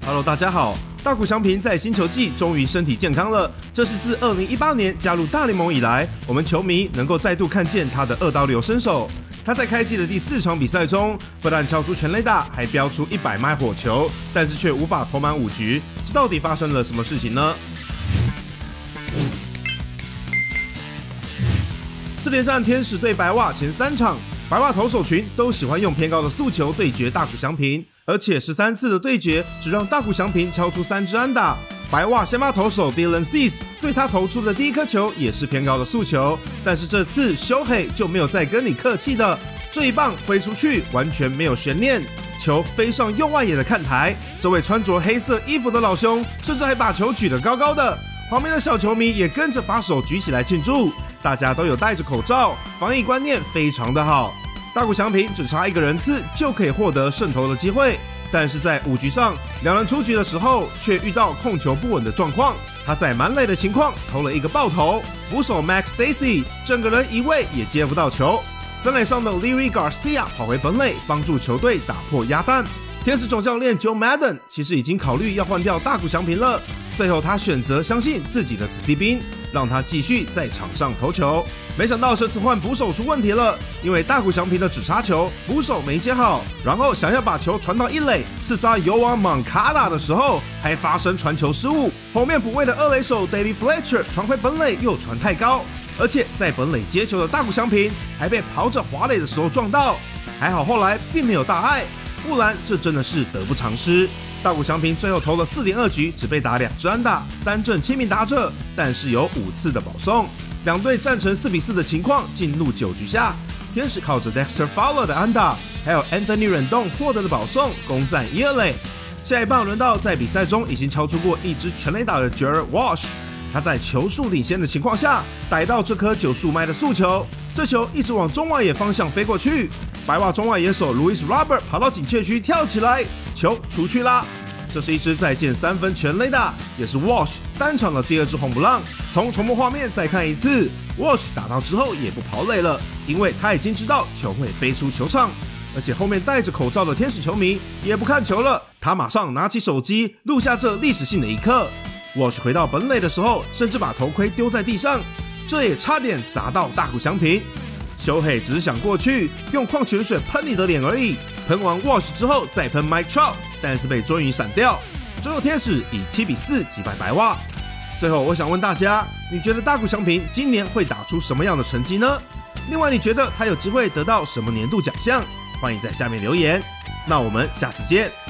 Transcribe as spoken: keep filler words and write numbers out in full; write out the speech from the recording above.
Hello， 大家好。大谷翔平在新球季终于身体健康了，这是自二零一八年加入大联盟以来，我们球迷能够再度看见他的二刀流身手。他在开季的第四场比赛中，不但敲出全垒打，还飙出一百迈火球，但是却无法投满五局。这到底发生了什么事情呢？四连战天使对白袜前三场，白袜投手群都喜欢用偏高的速球对决大谷翔平。而且十三次的对决只让大谷翔平敲出三支安打。白袜先发投手 Dylan Cease 对他投出的第一颗球也是偏高的速球，但是这次修黑就没有再跟你客气的，这一棒挥出去完全没有悬念，球飞上右外野的看台。这位穿着黑色衣服的老兄甚至还把球举得高高的，旁边的小球迷也跟着把手举起来庆祝，大家都有戴着口罩，防疫观念非常的好。大谷翔平只差一个人次就可以获得胜投的机会，但是在五局上两人出局的时候，却遇到控球不稳的状况。他在满垒的情况投了一个爆头，捕手 Max Stasey 整个人移位也接不到球。三垒上的 Leury Garcia 跑回本垒，帮助球队打破鸭蛋。天使总教练 Joe Maddon 其实已经考虑要换掉大谷翔平了，最后他选择相信自己的子弟兵，让他继续在场上投球。没想到这次换捕手出问题了，因为大谷翔平的指叉球捕手没接好，然后想要把球传到一垒刺杀游王 Moncada 的时候，还发生传球失误，后面补位的二垒手 David Fletcher 传回本垒又传太高，而且在本垒接球的大谷翔平还被跑者滑垒的时候撞到，还好后来并没有大碍，不然这真的是得不偿失。大谷翔平最后投了 四点二局，只被打两支安打，三振七名打者，但是有五次的保送。两队战成四比四的情况，进入九局下，天使靠着 Dexter Fowler 的安打，还有 Anthony Rendon 获得的保送，攻占一二垒。下一棒轮到在比赛中已经敲出过一支全垒打的 Jared Walsh， 他在球速领先的情况下，逮到这颗九十五迈的速球，这球一直往中外野方向飞过去，白袜中外野手 Luis Robert 跑到警戒区跳起来，球出去啦。这是一支再见三分全垒打，也是 Walsh 单场的第二支红不让。从重播画面再看一次 ，Walsh 打到之后也不跑垒了，因为他已经知道球会飞出球场，而且后面戴着口罩的天使球迷也不看球了，他马上拿起手机录下这历史性的一刻。Walsh 回到本垒的时候，甚至把头盔丢在地上，这也差点砸到大谷翔平。修黑只是想过去用矿泉水喷你的脸而已，喷完 Walsh 之后再喷 Mike Trout， 但是被追云闪掉。最后天使以七比四击败白袜。最后我想问大家，你觉得大谷翔平今年会打出什么样的成绩呢？另外你觉得他有机会得到什么年度奖项？欢迎在下面留言。那我们下次见。